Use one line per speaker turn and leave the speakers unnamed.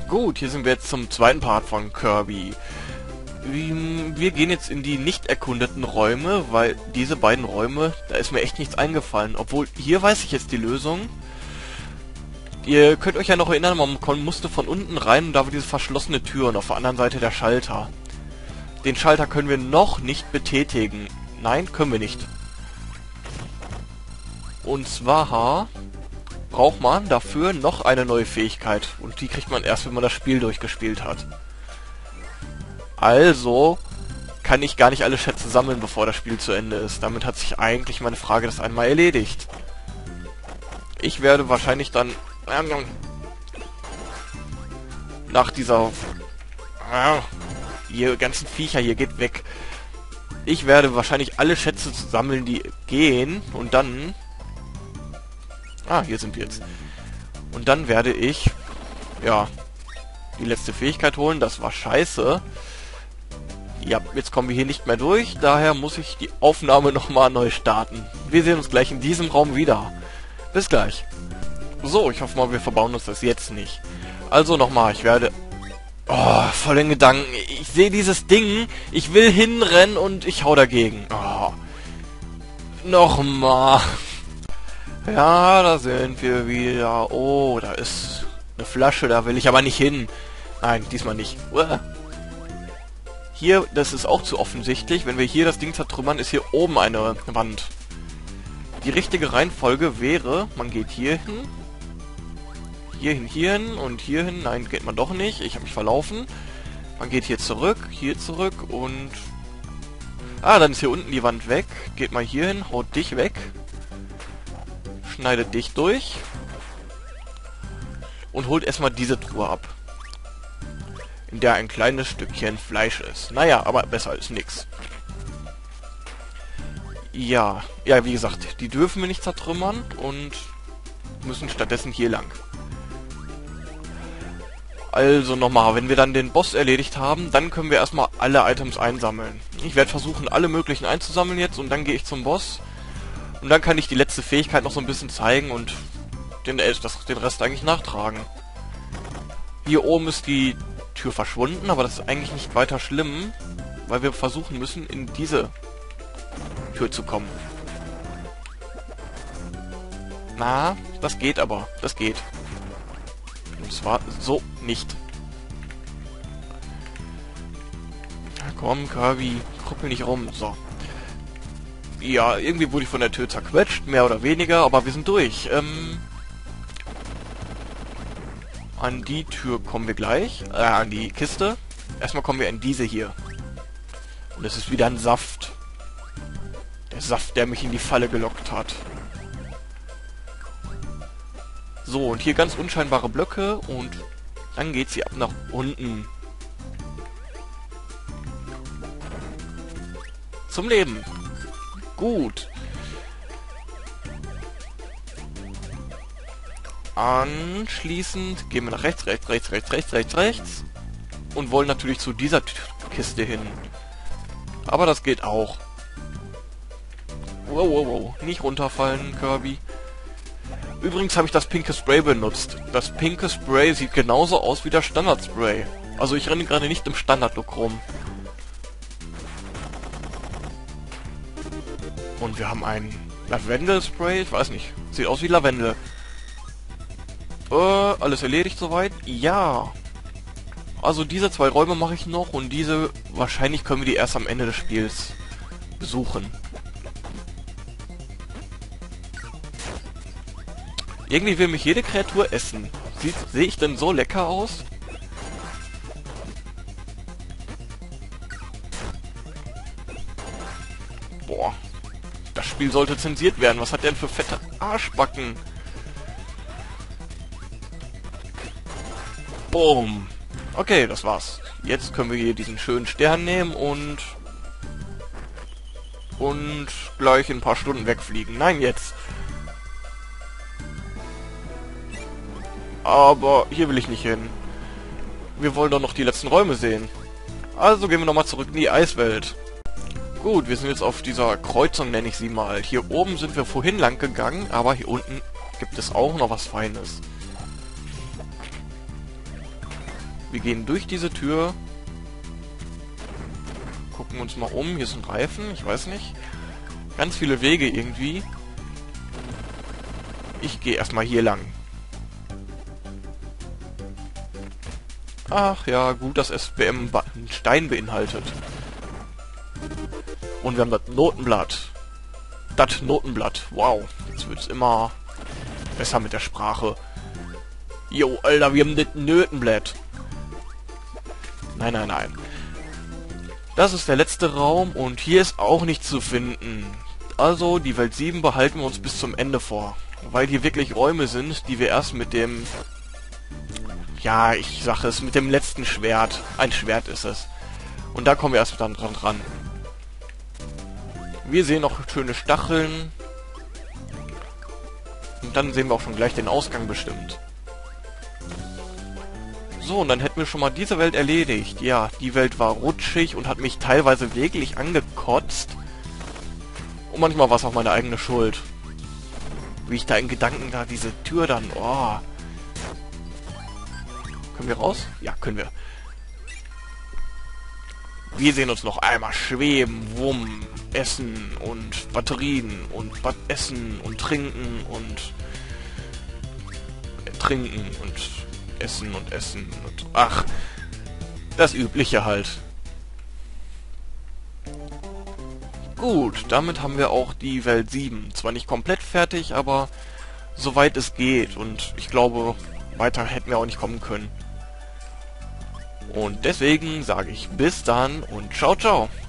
Gut, hier sind wir jetzt zum zweiten Part von Kirby. Wir gehen jetzt in die nicht erkundeten Räume, weil diese beiden Räume, da ist mir echt nichts eingefallen. Obwohl, hier weiß ich jetzt die Lösung. Ihr könnt euch ja noch erinnern, man musste von unten rein und da war diese verschlossene Tür und auf der anderen Seite der Schalter. Den Schalter können wir noch nicht betätigen. Nein, können wir nicht. Und zwar braucht man dafür noch eine neue Fähigkeit. Und die kriegt man erst, wenn man das Spiel durchgespielt hat. Also kann ich gar nicht alle Schätze sammeln, bevor das Spiel zu Ende ist. Damit hat sich eigentlich meine Frage das einmal erledigt. Ich werde wahrscheinlich dann nach dieser ihr ganzen Viecher hier geht weg. Ich werde wahrscheinlich alle Schätze sammeln, die gehen, und dann hier sind wir jetzt. Und dann werde ich die letzte Fähigkeit holen. Das war scheiße. Ja, jetzt kommen wir hier nicht mehr durch. Daher muss ich die Aufnahme nochmal neu starten. Wir sehen uns gleich in diesem Raum wieder. Bis gleich. So, ich hoffe mal, wir verbauen uns das jetzt nicht. Also nochmal, ich werde... voll den Gedanken. Ich sehe dieses Ding, ich will hinrennen und ich hau dagegen. Nochmal. Ja, da sind wir wieder. Oh, da ist eine Flasche, da will ich aber nicht hin. Nein, diesmal nicht. Hier, das ist auch zu offensichtlich. Wenn wir hier das Ding zertrümmern, ist hier oben eine Wand. Die richtige Reihenfolge wäre, man geht hier hin, hierhin und hierhin. Nein, geht man doch nicht. Ich habe mich verlaufen. Man geht hier zurück und... dann ist hier unten die Wand weg. Geht mal hier hin, haut dich weg. Schneidet dich durch. Und holt erstmal diese Truhe ab. In der ein kleines Stückchen Fleisch ist. Naja, aber besser als nix. Ja, wie gesagt, die dürfen wir nicht zertrümmern und müssen stattdessen hier lang. Also nochmal, wenn wir dann den Boss erledigt haben, dann können wir erstmal alle Items einsammeln. Ich werde versuchen, alle möglichen einzusammeln jetzt und dann gehe ich zum Boss. Und dann kann ich die letzte Fähigkeit noch so ein bisschen zeigen und den Rest eigentlich nachtragen. Hier oben ist die Tür verschwunden, aber das ist eigentlich nicht weiter schlimm, weil wir versuchen müssen, in diese Tür zu kommen. Na, das geht aber. Das geht. Und zwar so nicht. Na komm, Kirby, krüppel nicht rum. So. Ja, irgendwie wurde ich von der Tür zerquetscht, mehr oder weniger, aber wir sind durch. An die Tür kommen wir gleich. An die Kiste. Erstmal kommen wir in diese hier. Und es ist wieder ein Saft. Der Saft, der mich in die Falle gelockt hat. So, und hier ganz unscheinbare Blöcke und dann geht sie ab nach unten. Zum Leben. Gut. Anschließend gehen wir nach rechts und wollen natürlich zu dieser Kiste hin. Aber das geht auch. Wow. Nicht runterfallen, Kirby. Übrigens habe ich das pinke Spray benutzt. Das pinke Spray sieht genauso aus wie das Standard-Spray. Also ich renne gerade nicht im Standard-Look rum. Und wir haben ein Lavendel-Spray. Ich weiß nicht. Sieht aus wie Lavendel. Alles erledigt soweit? Ja. Also diese zwei Räume mache ich noch und diese, wahrscheinlich können wir die erst am Ende des Spiels besuchen. Irgendwie will mich jede Kreatur essen. Sehe ich denn so lecker aus? Boah. Das Spiel sollte zensiert werden. Was hat der denn für fette Arschbacken? Boom. Okay, das war's. Jetzt können wir hier diesen schönen Stern nehmen und gleich in ein paar Stunden wegfliegen. Nein, jetzt. Aber hier will ich nicht hin. Wir wollen doch noch die letzten Räume sehen. Also gehen wir nochmal zurück in die Eiswelt. Gut, wir sind jetzt auf dieser Kreuzung, nenne ich sie mal. Hier oben sind wir vorhin lang gegangen, aber hier unten gibt es auch noch was Feines. Wir gehen durch diese Tür. Gucken uns mal um. Hier ist ein Reifen. Ich weiß nicht. Ganz viele Wege irgendwie. Ich gehe erstmal hier lang. Ach ja, gut, dass SBM einen Stein beinhaltet. Und wir haben das Notenblatt. Das Notenblatt. Wow. Jetzt wird es immer besser mit der Sprache. Jo, Alter, wir haben das Notenblatt. Nein, nein, nein. Das ist der letzte Raum und hier ist auch nichts zu finden. Also, die Welt 7 behalten wir uns bis zum Ende vor. Weil hier wirklich Räume sind, die wir erst mit dem... Ja, ich sage es, mit dem letzten Schwert. Ein Schwert ist es. Und da kommen wir erst dann dran. Wir sehen noch schöne Stacheln. Und dann sehen wir auch schon gleich den Ausgang bestimmt. So, und dann hätten wir schon mal diese Welt erledigt. Ja, die Welt war rutschig und hat mich teilweise wirklich angekotzt. Und manchmal war es auch meine eigene Schuld. Wie ich da in Gedanken da diese Tür dann... Oh. Können wir raus? Ja, können wir. Wir sehen uns noch einmal schweben, wumm, essen und Batterien und essen und trinken und trinken und essen und essen und ach, das Übliche halt. Gut, damit haben wir auch die Welt 7. Zwar nicht komplett fertig, aber soweit es geht. Und ich glaube, weiter hätten wir auch nicht kommen können. Und deswegen sage ich bis dann und ciao, ciao.